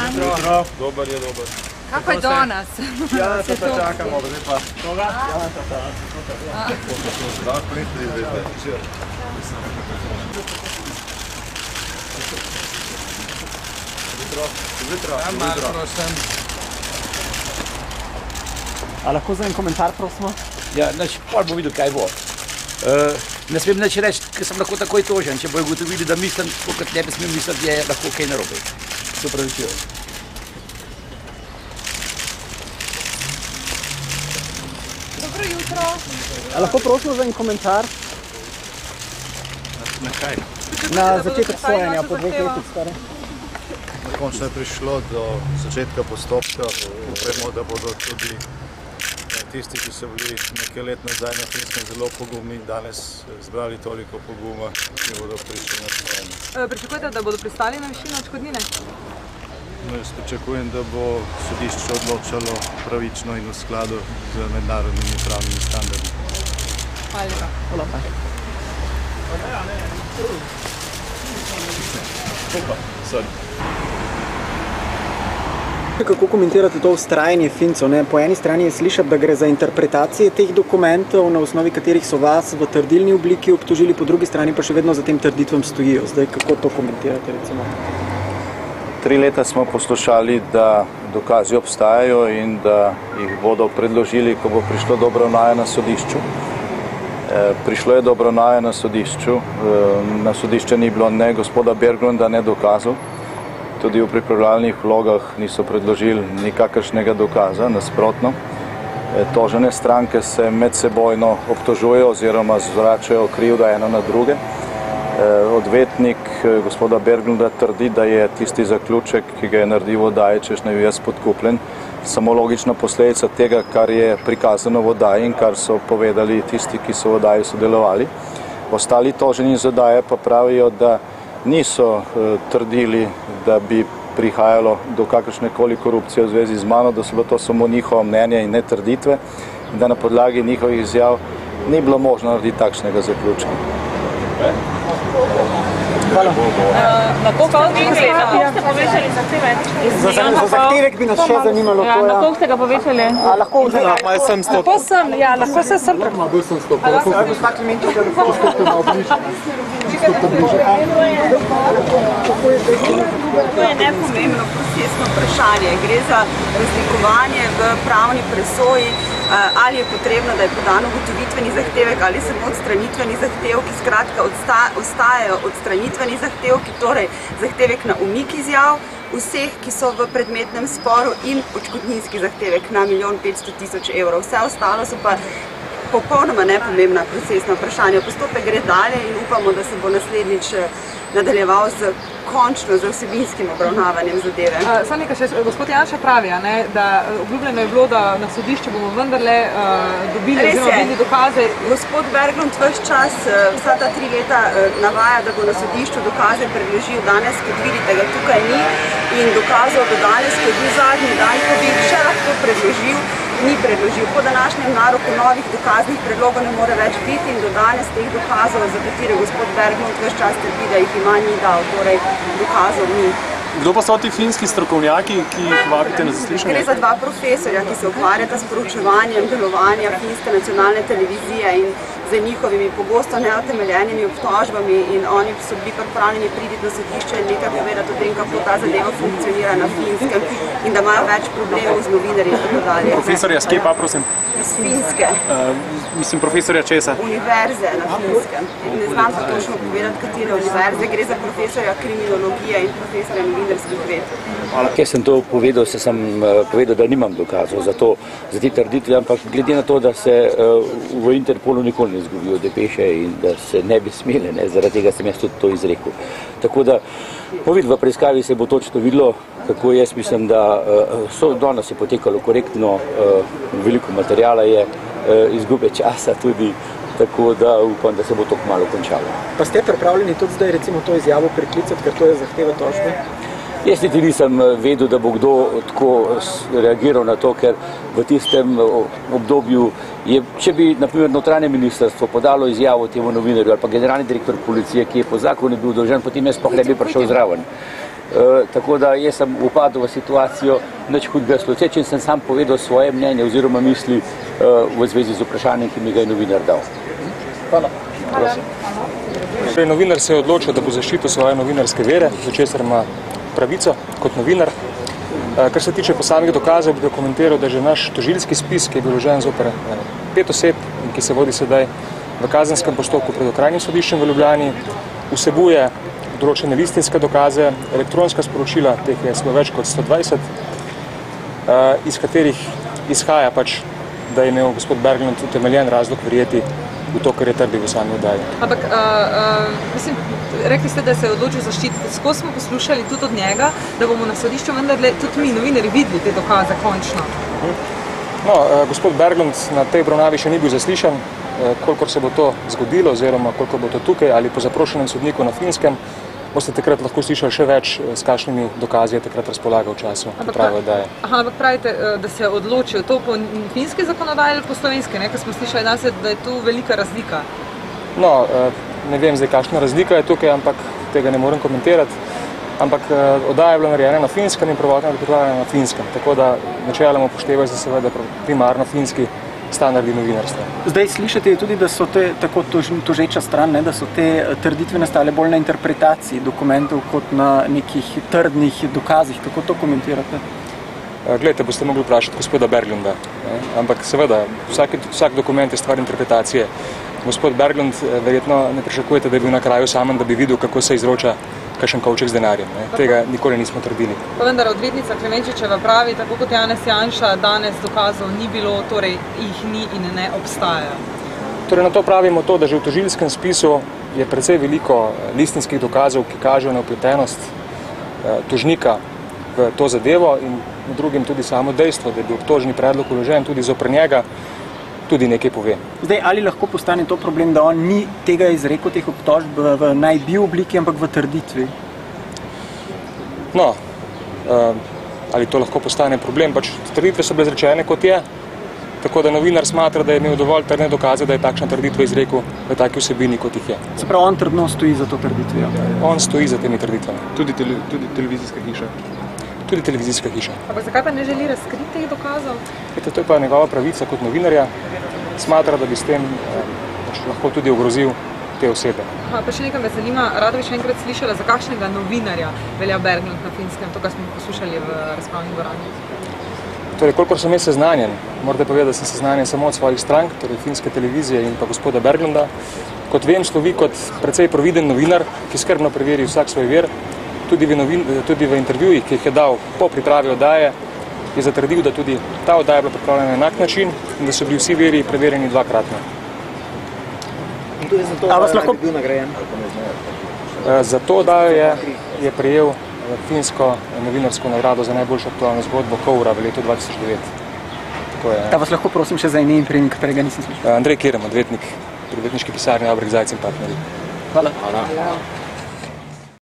Jutro. Dober je, dober. Kaj pa je do nas? Ja, se pa čakamo, zdaj pa. Koga? Ja, tata. Da, pristri, zdaj. Jutro. Ja, malo prosim. A lahko za en komentar, prosimo? Ja, znači, pol bo videl, kaj bo. Ne smem nič reči, ker sem lahko takoj tožen, če bojo ugotovili, da mislim, kot ne bi smem misliti, je lahko kaj narobe. Se opravičujem. Dobro jutro. A lahko prosimo za en komentar? Na kaj? Na začetek sojenja po 2 letih skoraj. Končno je prišlo do začetka postopka. Vemo, da bodo tudi tisti, ki so bili nekaj let nazaj na Finskem zelo pogumni, danes zbrali toliko poguma, ki bodo prišli na sojenje. Pričakujete, da bodo pristali na višino odškodnine? Jaz pričakujem, da bo sodišče odločalo pravično in v skladu z mednarodnimi pravnimi standardi. Hvala lepa. Kako komentirate to vztrajanje Fincev? Po eni strani je slišati, da gre za interpretacije teh dokumentov, na osnovi katerih so vas v trdilni obliki obtožili, po drugi strani pa še vedno za tem trditvam stojijo. Zdaj, kako to komentirate, recimo? 3 leta smo poslušali, da dokazi obstajajo in da jih bodo predložili, ko bo prišlo do obravnave na sodišču. Prišlo je do obravnave na sodišču. Na sodišče ni bilo ne gospoda Berglunda, ne dokazov. Tudi v pripravljalnih vlogah niso predložili nikakršnega dokaza, nasprotno. Tožene stranke se medsebojno obtožujejo oziroma zvračajo krivdo eno na druge. Odvetnik gospoda Berglunda trdi, da je tisti zaključek, ki ga je naredil v oddaji, češ naj bi jaz podkupljen, samo logična posledica tega, kar je prikazano v oddaji in kar so povedali tisti, ki so v oddaji sodelovali. Ostali toženi iz oddaje pa pravijo, da niso trdili, da bi prihajalo do kakršnekoli korupcije v zvezi z mano, da so bilo to samo njihovo mnenje in ne trditve, in da na podlagi njihovih izjav ni bilo možno narediti takšnega zaključka. Hvala. Na koliko ste povečali zahtevek? Za zahtevek bi nas še zanimalo. Na koliko ste ga povečali? Lahko sem stopil. Lahko sem preko. Bil sem stopil. Gospa Klemenčiča, lahko stopil malo bliže. To je nepomembno procesno vprašanje. Gre za razlikovanje v pravni presoji, ali je potrebno, da je podan ugotovitveni zahtevek ali samo odstranitveni zahtevki. Skratka, ostajajo odstranitveni zahtevki, torej zahtevek na umik izjav vseh, ki so v predmetnem sporu, in odškodninski zahtevek na 1 500 000 evrov. Vse ostalo so pa popolnoma nepomembna procesna vprašanja. Postopek gre dalje in upamo, da se bo naslednjič nadaljeval končno z vsebinskim obravnavanjem zadeve. Samo nekaj še, gospod Janša pravi, da obljubljeno je bilo, da na sodišče bomo vendarle dobili dokaze. Gospod Berglund ves čas, vsa ta 3 leta navaja, da bo na sodišču dokaze predložil. Danes, kot vidite, ga tukaj ni in dokazov do danes, ko je bil zadnji dan, ko bi še lahko predložil, ni predložil. Po današnjem naroku novih dokaznih predlogov ne more več biti in do danes teh dokazov, za katere gospod Berglund ves čas trdi, da jih ima, ni dal. Torej, dokazov ni. Kdo pa so ti finski strokovnjaki, ki jih vabite na zaslišanje? Gre za 2 profesorja, ki se ukvarjata s proučevanjem delovanja Finske nacionalne televizije in z njihovimi pogosto neutemeljenimi obtožbami, in oni so bili pripravljeni priti na sodišče in nekaj povedati o tem, kako ta zadeva funkcionira na Finskem in da imajo več problemov z novinarji in tako dalje. Profesorja s kje pa, prosim? Iz Finske. Mislim, profesorja česa? Univerze na Finskem. Ne znam pa točno povedati, katere univerze. Gre za profesorja kriminologije in profesorja novinarskih ved. Ker sem to povedal, sem povedal, da nimam dokazov za te trditve, ampak glede na to, da se v Interpolu nikoli ne izgubijo depeše in da se ne bi smele, zaradi tega sem jaz tudi to izrekel. Tako da, v preiskavi se bo točno videlo, kako jaz mislim, da danes je potekalo korektno, veliko materijala je, izgube časa tudi, tako da upam, da se bo to kmalu končalo. Pa ste pripravljeni tudi zdaj recimo to izjavo preklicati, ker to je zahteva tožbe? Jaz niti nisem vedel, da bo kdo tako reagiral na to, ker v tistem obdobju je, če bi na primer notranje ministrstvo podalo izjavo temu novinarju ali pa generalni direktor policije, ki je po zakonu bil dolžan, potem jaz sploh ne bi prišel zraven. tako da jaz sem upadel v situacijo nič hudega slučaja, sem sam povedal svoje mnenje oziroma misli v zvezi z vprašanjem, ki mi ga je novinar dal. Hvala. Novinar se je odločil, da bo zaščitil svoje novinarske vere, za česar ima pravico kot novinar. Kar se tiče posameznih dokazov, bi komentiral, da že naš tožilski spis, ki je bil vložen zoper 5 oseb in ki se vodi sedaj v kazenskem postopku pred Okrajnim sodiščem v Ljubljani, vsebuje določene listinske dokaze, elektronska sporočila, teh je več kot 120, iz katerih izhaja pač, da je imel gospod Berglund utemeljen razlog verjeti v to, kar je trdil v sami oddaji. Ampak, mislim, rekli ste, da se je odločil zaščititi. Skozi smo poslušali tudi od njega, da bomo na sodišču vendarle tudi mi, novinarji, videli te dokaze končno. No, gospod Berglund na tej obravnavi še ni bil zaslišan, kolikor se bo to zgodilo, oziroma koliko bo to tukaj ali po zaprošenem sodniku na Finskem, boste takrat lahko slišali še več, s kakšnimi dokazi je takrat razpolagal v času priprave oddaje. Ampak pravite, da se je odločil to po finski zakonodaji ali po slovenski, ker smo slišali danes, da je tu velika razlika. No, ne vem zdaj, kakšna razlika je tukaj, ampak tega ne morem komentirati. Ampak oddaja je bila narejena na Finskem in prvotno je pripravljena na Finskem, tako da načeloma upoštevajo se seveda primarno finski standardi novinarstva. Zdaj slišite tudi, da so te, tako tožeča stran, da so te trditve nastale bolj na interpretaciji dokumentov kot na nekih trdnih dokazih. Kako to komentirate? Glejte, boste mogli vprašati gospoda Berglunda, ampak seveda vsak dokument je stvar interpretacije. Gospod Berglund, verjetno ne pričakujete, da je bil na kraju samem, da bi videl, kako se izroča kakšen kovček z denarjem. Tega nikoli nismo trdili. Pa vendar odvetnica Klemenčičeva pravi, tako kot Janez Janša, danes dokazov ni bilo, torej jih ni in ne obstaja. Torej na to pravimo to, da že v tožilskem spisu je precej veliko listinskih dokazov, ki kažejo na vpletenost tožnika v to zadevo in med drugim tudi samo dejstvo, da je bil obtožni predlog vložen tudi zoper njega, tudi nekaj pove. Zdaj, ali lahko postane to problem, da on ni tega izrekel, teh obtožb v naj-bi obliki, ampak v trditvi? No, ali to lahko postane problem, pač trditve so bile izrečene kot je, tako da novinar smatra, da je imel dovolj trdne dokaze, da je takšna trditva izrekel v taki vsebini, kot jih je. Se pravi, on trdno stoji za to trditvijo? On stoji za temi trditvami. Tudi televizijska hiša? Tudi televizijska hiša. Ampak zakaj pa ne želi razkriti teh dokazov? To je pa njegova pravica kot novinarja. Smatra, da bi s tem lahko tudi ogrozil te osebe. Pa še nekaj me zanima, rada bi še enkrat slišala, za kakšnega novinarja velja Berglund na Finskem, to, kar smo poslušali v razpravni dvorani. Torej, kolikor sem jaz seznanjen, morate povedati, da sem seznanjen samo od svojih strank, torej finske televizije in pa gospoda Berglunda. Kot vem, slovi kot precej providen novinar, ki skrbno preveri vsak svoj vir. Tudi v intervjujih, ki jih je dal po pripravi oddaje, je zatrdil, da tudi ta oddaja je bila pripravljena na enak način in da so bili vsi viri preverjeni dvakratno. A vas lahko bil nagrajen? Za to oddajo je prejel finsko novinarsko nagrado za najboljšo aktualno zgodbo Koura v letu 2009. Da vas lahko prosim še za ime in priimek, katerega nisem slišal. Andrej Kirem, odvetnik pri odvetniški pisarni Abrek Zajc in partnerji. Hvala.